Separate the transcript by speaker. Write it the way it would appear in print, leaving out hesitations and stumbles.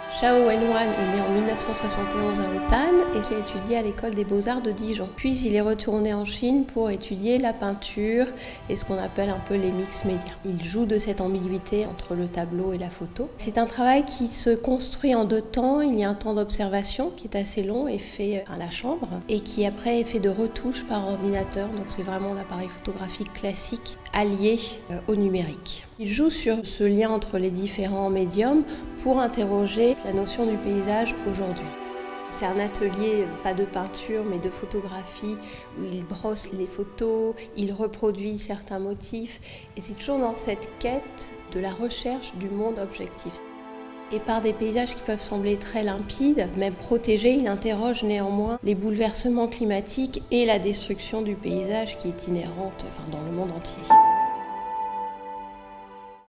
Speaker 1: Xiao Wenwan est né en 1971 à Hotan et il a étudié à l'école des beaux-arts de Dijon. Puis il est retourné en Chine pour étudier la peinture et ce qu'on appelle un peu les mix médias. Il joue de cette ambiguïté entre le tableau et la photo. C'est un travail qui se construit en deux temps. Il y a un temps d'observation qui est assez long et fait à la chambre et qui après est fait de retouches par ordinateur. Donc c'est vraiment l'appareil photographique classique allié au numérique. Il joue sur ce lien entre les différents médiums pour interroger la notion du paysage aujourd'hui. C'est un atelier, pas de peinture, mais de photographie, où il brosse les photos, il reproduit certains motifs, et c'est toujours dans cette quête de la recherche du monde objectif. Et par des paysages qui peuvent sembler très limpides, même protégés, il interroge néanmoins les bouleversements climatiques et la destruction du paysage qui est inhérente dans le monde entier.